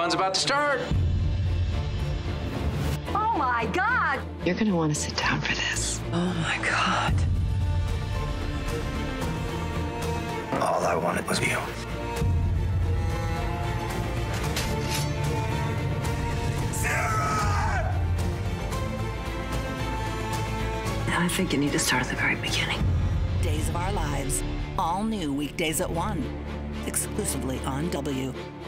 fun's about to start. Oh my God! You're gonna want to sit down for this. Oh my God. All I wanted was you. I think you need to start at the very beginning. Days of Our Lives. All new weekdays at 1. Exclusively on W.